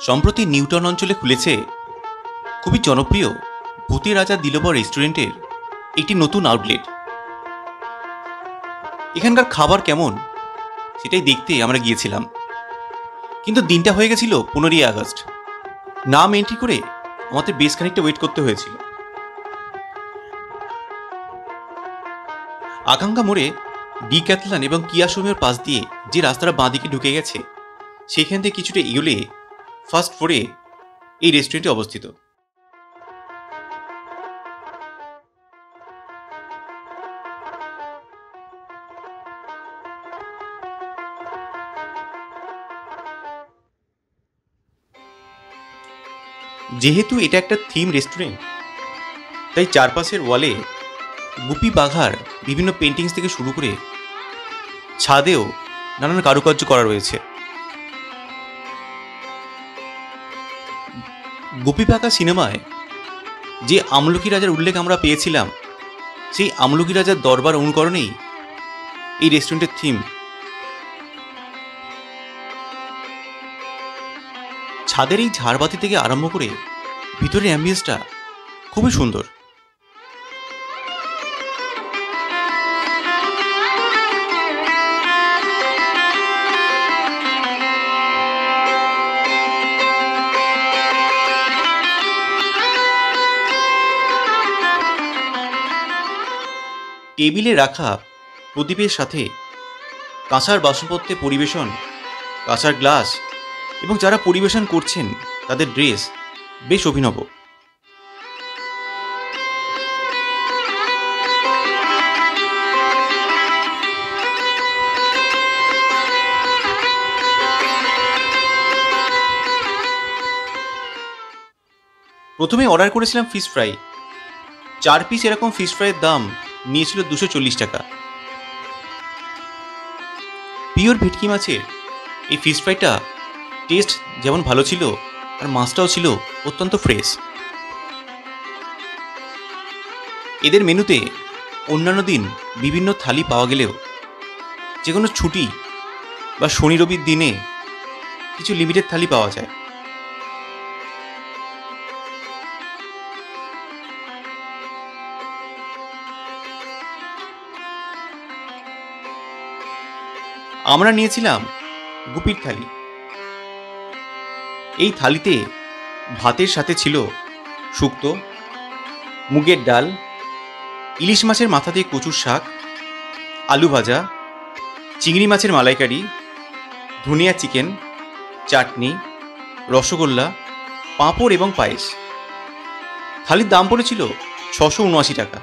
সম্প্রতি নিউটাউন অঞ্চলে খুলেছে খুবই জনপ্রিয় ভূতে রাজা দিলবর রেস্টুরেন্টের একটি নতুন আউটলেট। এখানকার খাবার কেমন সেটাই দেখতে আমরা গিয়েছিলাম, কিন্তু দিনটা হয়ে গেছিল 15ই আগস্ট। নাম এন্ট্রি করে আমাদের বেশ খানিকটা ওয়েট করতে হয়েছিল। আকাঙ্ক্ষা মোড়ে ডিক্যাথলন এবং কিয়া শোরুমের পাশ দিয়ে যে রাস্তাটা বাঁদিকে ঢুকে গেছে, সেখান থেকে কিছুটা এগোলে ফার্স্ট ফ্লোরে এই রেস্টুরেন্টটি অবস্থিত। যেহেতু এটা একটা থিম রেস্টুরেন্ট, তাই চারপাশের ওয়ালে গুপি বাঘার বিভিন্ন পেন্টিংস থেকে শুরু করে ছাদেও নানান কারুকার্য করা রয়েছে। গুপি বাঘা সিনেমায় যে আমলকি রাজার উল্লেখ আমরা পেয়েছিলাম, সেই আমলকি রাজার দরবার অনুকরণেই এই রেস্টুরেন্টের থিম। ছাদের এই ঝাড়বাতি থেকে আরম্ভ করে ভিতরের অ্যাম্বিয়েন্সটা খুবই সুন্দর। টেবিলে রাখা প্রদীপের সাথে কাঁসার বাসনপত্রে পরিবেশন, কাঁসার গ্লাস এবং যারা পরিবেশন করছেন তাদের ড্রেস বেশ অভিনব। প্রথমে অর্ডার করেছিলাম ফিশ ফ্রাই। 4 পিস এরকম ফিশ ফ্রাইয়ের দাম নিয়েছিল 240 টাকা। পিওর ভেটকি মাছের এই ফিশ ফ্রাইটা টেস্ট যেমন ভালো ছিল, আর মাছটাও ছিল অত্যন্ত ফ্রেশ। এদের মেনুতে অন্যান্য দিন বিভিন্ন থালি পাওয়া গেলেও যে কোনো ছুটি বা শনি রবির দিনে কিছু লিমিটেড থালি পাওয়া যায়। আমরা নিয়েছিলাম গুপির থালি। এই থালিতে ভাতের সাথে ছিল শুক্তো, মুগের ডাল, ইলিশ মাছের মাথা দিয়ে কচুর শাক, আলু ভাজা, চিংড়ি মাছের মালাইকারি, ধনিয়া চিকেন, চাটনি, রসগোল্লা, পাঁপড় এবং পায়েস। থালির দাম পড়েছিল 679 টাকা।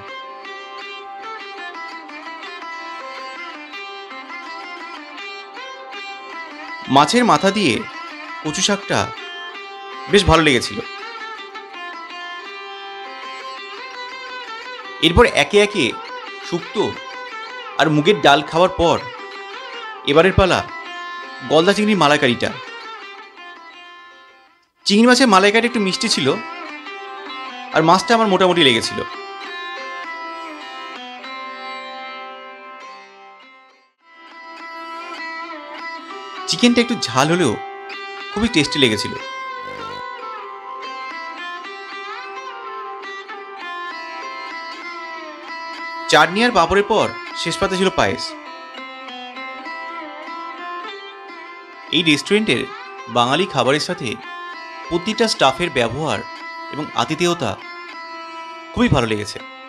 মাছের মাথা দিয়ে কচু শাকটা বেশ ভালো লেগেছিল। এরপর একে একে শুক্তো আর মুগের ডাল খাওয়ার পর এবারের পালা গলদা চিংড়ির মালাইকারিটা। চিংড়ি মাছের মালাইকারি একটু মিষ্টি ছিল, আর মাছটা আমার মোটামুটি লেগেছিল। চিকেনটা একটু ঝাল হলেও খুবই টেস্টি লেগেছিল। চাটনি আর পাঁপড়ের পর শেষ পাতে ছিল পায়েস। এই রেস্টুরেন্টের বাঙালি খাবারের সাথে প্রতিটা স্টাফের ব্যবহার এবং আতিথেয়তা খুবই ভালো লেগেছে।